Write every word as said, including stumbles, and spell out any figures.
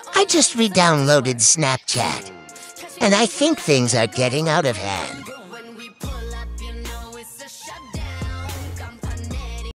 I just re-downloaded Snapchat, and I think things are getting out of hand.